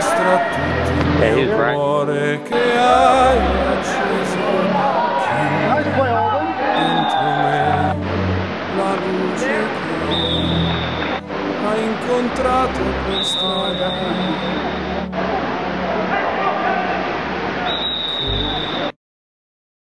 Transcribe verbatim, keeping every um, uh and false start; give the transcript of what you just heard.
mostra tutto il Yeah, he's mio right. cuore che hai acceso. Chiudi dentro me la luce che hai incontrato per strada.